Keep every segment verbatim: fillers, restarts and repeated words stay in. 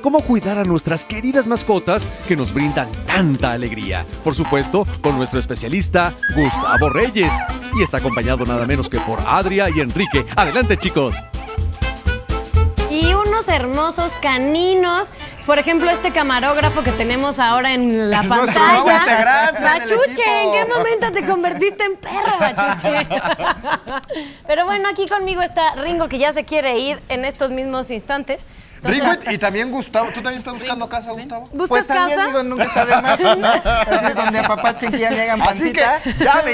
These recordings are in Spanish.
cómo cuidar a nuestras queridas mascotas que nos brindan tanta alegría. Por supuesto, con nuestro especialista, Gustavo Reyes. Y está acompañado nada menos que por Adria y Enrique. Adelante, chicos. Y unos hermosos caninos. Por ejemplo, este camarógrafo que tenemos ahora en la es pantalla. Bachuche, ¿en qué momento te convertiste en perro, Bachuche? Pero bueno, aquí conmigo está Ringo, que ya se quiere ir en estos mismos instantes. Ringo y también Gustavo. ¿Tú también estás buscando casa, Gustavo? ¿Buscas pues también, casa? digo, nunca está de más, ¿no? Así donde a papá chiquilla le hagan pancita. Así que llame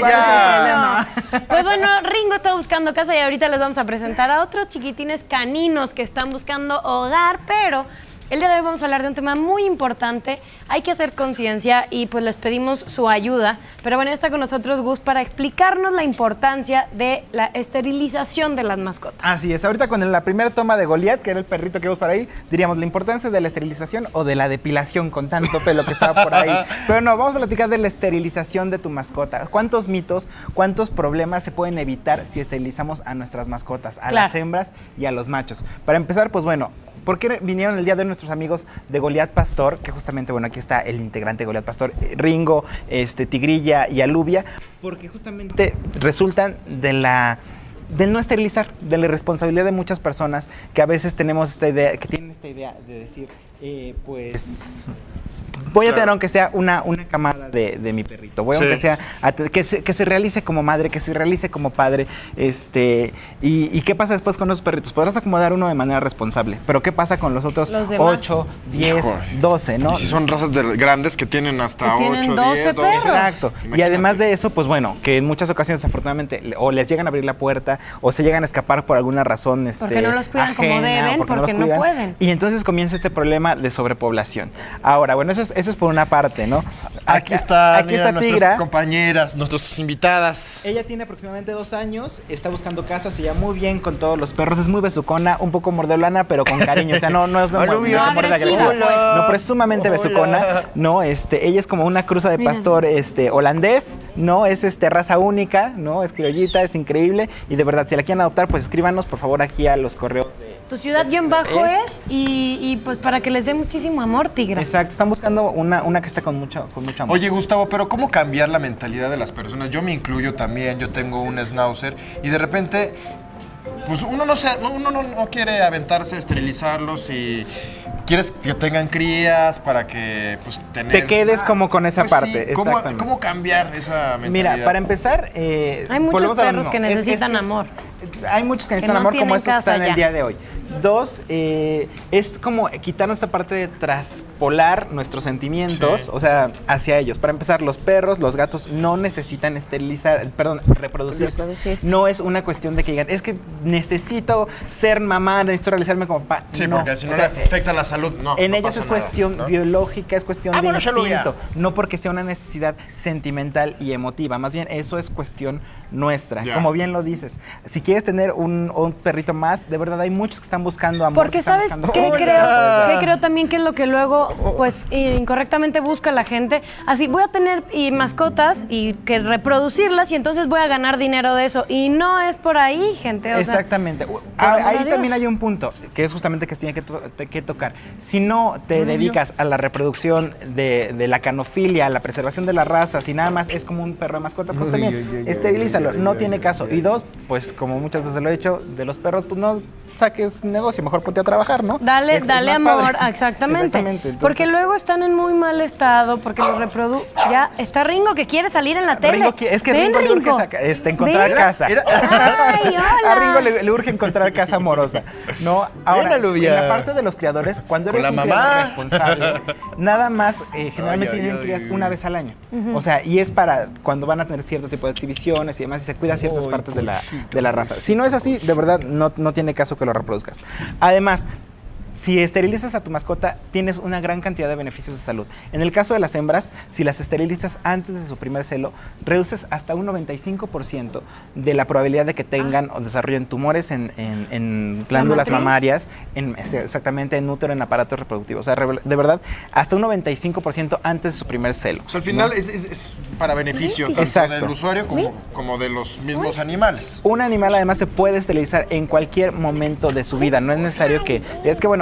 ya. Pues bueno, Ringo está buscando casa y ahorita les vamos a presentar a otros chiquitines caninos que están buscando hogar, pero el día de hoy vamos a hablar de un tema muy importante. Hay que hacer conciencia y pues les pedimos su ayuda. Pero bueno, está con nosotros Gus para explicarnos la importancia de la esterilización de las mascotas. Así es, ahorita con la primera toma de Goliat, que era el perrito que vemos por ahí, diríamos la importancia de la esterilización o de la depilación con tanto pelo que estaba por ahí. Pero no, vamos a platicar de la esterilización de tu mascota. ¿Cuántos mitos, cuántos problemas se pueden evitar si esterilizamos a nuestras mascotas, a Claro. las hembras y a los machos? Para empezar, pues bueno, ¿por qué vinieron el día de hoy nuestros amigos de Goliat Pastor? Que justamente, bueno, aquí está el integrante de Goliat Pastor, Ringo, este, Tigrilla y Alubia. Porque justamente resultan de la... del no esterilizar, de la irresponsabilidad de muchas personas que a veces tenemos esta idea, que tienen esta idea de decir, eh, pues... voy a tener aunque sea una, una camada de, de mi perrito, voy a Sí. aunque sea a te- que se, que se realice como madre, que se realice como padre, este y, y ¿qué pasa después con los perritos? Podrás acomodar uno de manera responsable, pero ¿qué pasa con los otros Los demás. ocho, diez, Híjole. doce, no? Y si son razas de- grandes que tienen hasta Que tienen ocho, doce diez, doce. perros. Exacto. Y Imagínate. además de eso, pues bueno, que en muchas ocasiones desafortunadamente le- o les llegan a abrir la puerta o se llegan a escapar por alguna razón este, Porque no los cuidan como ajena, deben, o porque, porque no, no los cuidan. pueden. Y entonces comienza este problema de sobrepoblación. Ahora, bueno, eso es, eso es por una parte, ¿no? Aquí está, aquí mira, está nuestras Tigra. compañeras, nuestras invitadas. Ella tiene aproximadamente dos años, está buscando casa, se lleva muy bien con todos los perros, es muy besucona, un poco mordolana, pero con cariño, o sea, no, no es de Hola, muer- Lubia. no muerde agresiva, agresiva. pues. No, pero es sumamente Hola. besucona, no, este, ella es como una cruza de Mira. pastor este, holandés, no, es este, raza única, no, es criollita, es increíble, y de verdad, si la quieren adoptar, pues escríbanos, por favor, aquí a los correos de... Tu ciudad guión bajo Es- es, y, y pues para que les dé muchísimo amor, Tigra. Exacto, están buscando una, una que esté con mucho, con mucho amor. Oye, Gustavo, pero ¿cómo cambiar la mentalidad de las personas? Yo me incluyo también, yo tengo un schnauzer y de repente, pues uno no, se, uno no, no quiere aventarse, esterilizarlos y quieres que tengan crías para que, pues, tener... Te quedes como con esa Pues parte, sí, ¿cómo, exactamente. ¿Cómo cambiar esa mentalidad? Mira, para empezar, eh, Hay muchos volvemos a lo perros mismo. que Es- es- necesitan es- amor. Hay muchos que necesitan no amor, como tienen estos que casa están en el ya. día de hoy. Dos, eh, es como quitarnos esta parte de traspolar nuestros sentimientos, Sí. o sea, hacia ellos. Para empezar, los perros, los gatos no necesitan esterilizar, perdón, reproducirse. Reproducirse. No es una cuestión de que digan, es que necesito ser mamá, necesito realizarme como papá. Sí, no. porque si no O sea, le afecta la salud, no. en no ellos pasa es nada, cuestión ¿no? biológica, es cuestión Ah, de bueno, ya lo instinto, vi. no porque sea una necesidad sentimental y emotiva. Más bien, eso es cuestión nuestra. Ya. Como bien lo dices, si quieres tener un, un perrito más, de verdad hay muchos que están buscando amor. que Porque están sabes buscando- qué Hola. creo, qué creo también que es lo que luego pues incorrectamente busca la gente. Así voy a tener y mascotas y que reproducirlas y entonces voy a ganar dinero de eso. Y no es por ahí, gente. O sea, Exactamente. por Ahora, amor a ahí Dios. también hay un punto, que es justamente que tiene que, to- te- que tocar. Si no te dedicas a la reproducción de, de la canofilia, a la preservación de la raza, si nada más es como un perro de mascota, pues Uy, también uy, uy, esterilízalo. uy, uy, No uy, tiene uy, caso. uy, Y dos, pues como muchas veces lo he hecho, de los perros, pues no saques negocio, mejor ponte a trabajar, ¿no? Dale, Es- es dale más amor, padre. exactamente. Exactamente. Entonces, porque luego están en muy mal estado, porque los reprodu... Ya, está Ringo que quiere salir en la tele. Ringo qui- es que Ven, Ringo le urge Ringo. saca- este, encontrar Ven. casa. Era- Ay, hola. A Ringo le, le urge encontrar casa amorosa. No, ahora, Ven, Alubia. en la parte de los criadores, cuando Con eres la un mamá. criador responsable, nada más, eh, generalmente Ay, ay, tienen ay, crías ay. una vez al año. O sea, y es para cuando van a tener cierto tipo de exhibiciones y demás, y se cuida ciertas Ay, partes de la, cosita, de la raza. Si no es así, de verdad, no, no tiene caso que lo reproduzcas. Además, si esterilizas a tu mascota, tienes una gran cantidad de beneficios de salud. En el caso de las hembras, si las esterilizas antes de su primer celo, reduces hasta un noventa y cinco por ciento de la probabilidad de que tengan o desarrollen tumores en, en- en glándulas matriz? mamarias, en, exactamente en útero, en aparatos reproductivos. O sea, re- de verdad, hasta un noventa y cinco por ciento antes de su primer celo. O sea, al final es, es- es para beneficio tanto Exacto. del usuario como, como de los mismos animales. Un animal además se puede esterilizar en cualquier momento de su vida. No es necesario que, es que bueno,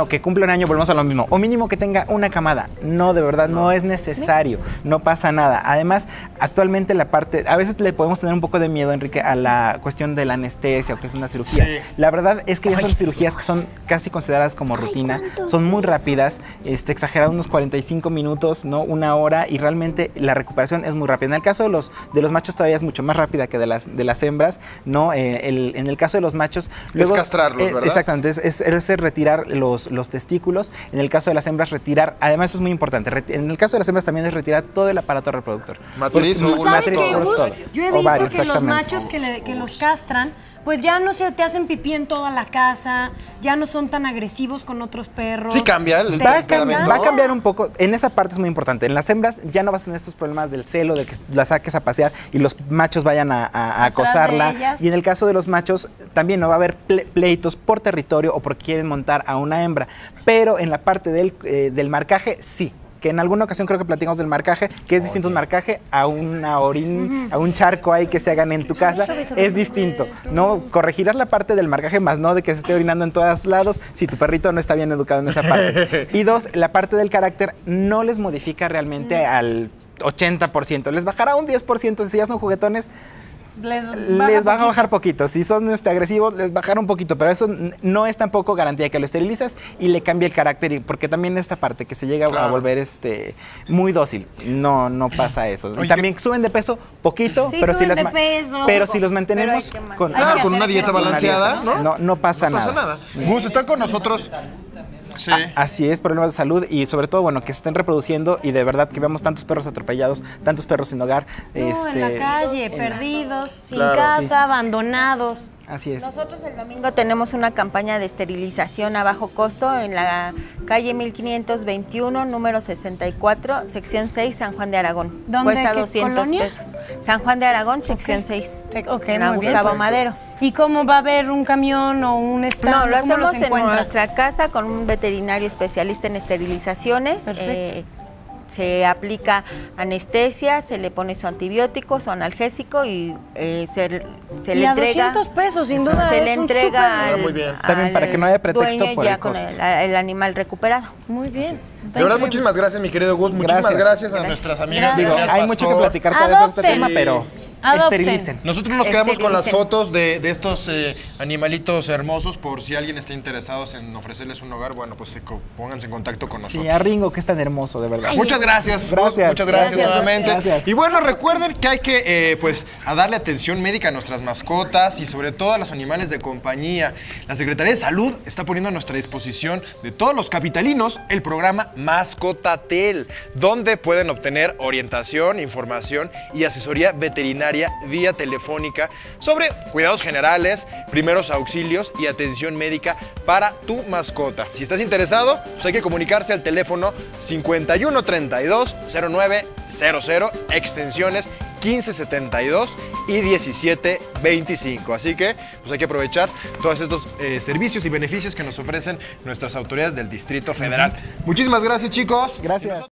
bueno, que cumple un año, volvemos a lo mismo. O mínimo que tenga una camada. No, de verdad, no, no es necesario. No pasa nada. Además, actualmente la parte, a veces le podemos tener un poco de miedo, Enrique, a la cuestión de la anestesia o que es una cirugía. Sí. La verdad es que ya son cirugías que son casi consideradas como rutina. Ay, son muy rápidas, este, exageradas unos cuarenta y cinco minutos, ¿no? Una hora, y realmente la recuperación es muy rápida. En el caso de los, de los machos todavía es mucho más rápida que de las, de las hembras, ¿no? Eh, el, en el caso de los machos... Luego, es castrarlos, eh, ¿verdad? Exactamente, es, es, es retirar los, los testículos. En el caso de las hembras, retirar, además eso es muy importante, en el caso de las hembras también es retirar todo el aparato reproductor. Matriz, o matriz, todo. Yo he visto Ovario, que los machos que, le, que los castran, pues ya no se te hacen pipí en toda la casa, ya no son tan agresivos con otros perros. Sí cambia, el va, a cambiar, va a cambiar un poco, en esa parte es muy importante. En las hembras ya no vas a tener estos problemas del celo, de que la saques a pasear y los machos vayan a, a, a acosarla. Y en el caso de los machos también no va a haber ple pleitos por territorio o porque quieren montar a una hembra. Pero en la parte del, eh, del marcaje, sí. Que en alguna ocasión creo que platicamos del marcaje, que es distinto un marcaje a una orín, uh-huh. a un charco ahí que se hagan en tu casa, es distinto. No, corregirás la parte del marcaje, más no de que se esté orinando en todos lados si tu perrito no está bien educado en esa parte. Y dos, la parte del carácter no les modifica realmente al ochenta por ciento, les bajará un diez por ciento si ya son juguetones. Les, baja les va a bajar poquito. Si son este, agresivos, les bajará un poquito, pero eso no es tampoco garantía que lo esterilizas y le cambia el carácter, porque también esta parte que se llega claro. a volver este, muy dócil, no, no pasa eso. Oye, y también que... suben de peso poquito, sí, pero, si las peso, pero si los mantenemos con, claro, con una dieta balanceada, una dieta, ¿no? No, no pasa no nada. nada. Gus, está con nosotros. Sí. Ah, así es, problemas de salud y sobre todo, bueno, que se estén reproduciendo y de verdad que veamos tantos perros atropellados, tantos perros sin hogar. No, este, en la calle, en perdidos, la... sin claro, casa, sí. abandonados. Así es. Nosotros el domingo tenemos una campaña de esterilización a bajo costo en la calle mil quinientos veintiuno, número sesenta y cuatro, sección seis, San Juan de Aragón. ¿Dónde? Cuesta doscientos colonia? pesos. San Juan de Aragón, sección okay. seis. Ok, en muy Gustavo bien. Madero. ¿Y cómo va a haber un camión o un stand? No, lo hacemos en encuentran? nuestra casa con un veterinario especialista en esterilizaciones. Eh, se aplica anestesia, se le pone su antibiótico, su analgésico y eh, se, se y le a entrega. doscientos pesos, sin duda. Se es le un entrega super... al, muy bien. al También para que no haya pretexto por ya el con costo. el, el animal recuperado. Muy bien. De verdad, muchísimas gracias, mi querido Gus. Muchísimas gracias, gracias a gracias. nuestras amigas. Digo, de hay mucho que platicar todavía sobre este tema, pero Adopten. esterilicen. Nosotros nos quedamos con las fotos de, de estos eh, animalitos hermosos por si alguien está interesado en ofrecerles un hogar. Bueno, pues se pónganse en contacto con nosotros. Sí, a Ringo, que es tan hermoso, de verdad. Ay, muchas gracias, gracias. Gus, muchas gracias, gracias nuevamente. Gracias. Y bueno, recuerden que hay que eh, pues a darle atención médica a nuestras mascotas y sobre todo a los animales de compañía. La Secretaría de Salud está poniendo a nuestra disposición de todos los capitalinos el programa Mascotatel, donde pueden obtener orientación, información y asesoría veterinaria vía telefónica sobre cuidados generales, primeros auxilios y atención médica para tu mascota. Si estás interesado, pues hay que comunicarse al teléfono cincuenta y uno treinta y dos cero nueve cero cero, extensiones quince setenta y dos y diecisiete veinticinco. Así que pues hay que aprovechar todos estos eh, servicios y beneficios que nos ofrecen nuestras autoridades del Distrito Federal. Uh-huh. Muchísimas gracias, chicos. Gracias.